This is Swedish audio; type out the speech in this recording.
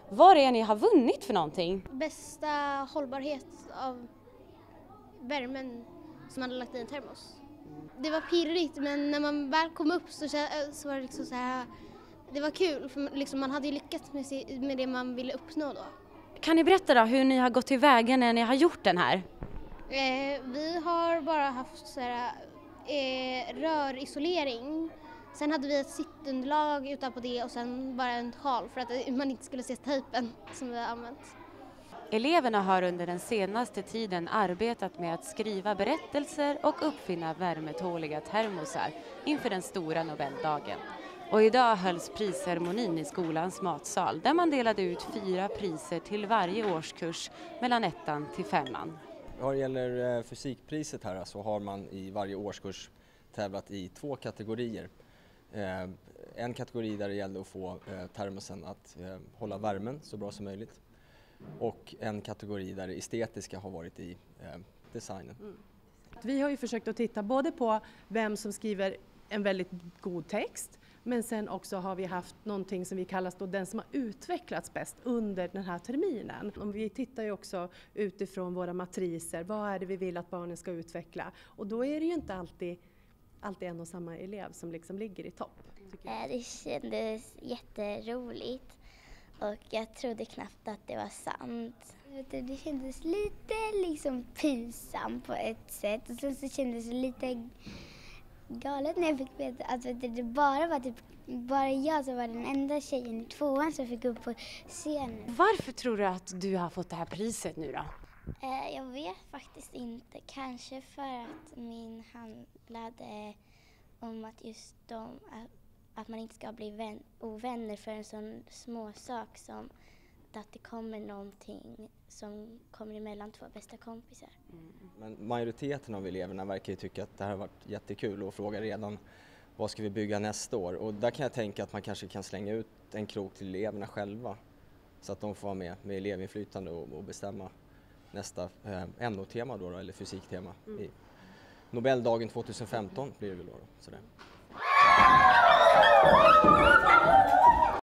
Vad är ni har vunnit för någonting? Bästa hållbarhet av värmen som man hade lagt i en termos. Det var pirrigt, men när man väl kom upp så var det liksom så här, det var kul för liksom man hade ju lyckats med det man ville uppnå då. Kan ni berätta då hur ni har gått tillväga när ni har gjort den här? Vi har bara haft så här, rörisolering. Sen hade vi ett sittunderlag utanpå det och sen bara en sjal för att man inte skulle se tejpen som vi har använt. Eleverna har under den senaste tiden arbetat med att skriva berättelser och uppfinna värmetåliga termosar inför den stora Nobeldagen. Och idag hölls prisceremonin i skolans matsal där man delade ut 4 priser till varje årskurs mellan 1:an till 5:an. Vad gäller fysikpriset här så har man i varje årskurs tävlat i 2 kategorier. En kategori där det gällde att få termosen att hålla värmen så bra som möjligt. Och en kategori där det estetiska har varit i designen. Vi har ju försökt att titta både på vem som skriver en väldigt god text, men sen också har vi haft någonting som vi kallar då den som har utvecklats bäst under den här terminen. Och vi tittar ju också utifrån våra matriser, vad är det vi vill att barnen ska utveckla? Och då är det ju inte alltid en och samma elev som liksom ligger i topp. Det kändes jätteroligt och jag trodde knappt att det var sant. Det kändes lite liksom pinsamt på ett sätt och sen så kändes det lite galet när jag fick veta att det bara var bara jag som var den enda tjejen i 2:an som fick upp på scenen. Varför tror du att du har fått det här priset nu då? Jag vet faktiskt inte. Kanske för att min handlade om att just att man inte ska bli ovänner för en sån små sak som att det kommer någonting som kommer emellan 2 bästa kompisar. Men majoriteten av eleverna verkar ju tycka att det här har varit jättekul och frågar redan vad ska vi bygga nästa år. Och där kan jag tänka att man kanske kan slänga ut en krok till eleverna själva så att de får vara med elevinflytande och bestämma nästa NO-tema då, eller fysiktema. I Nobeldagen 2015 blir det väl då. Sådär.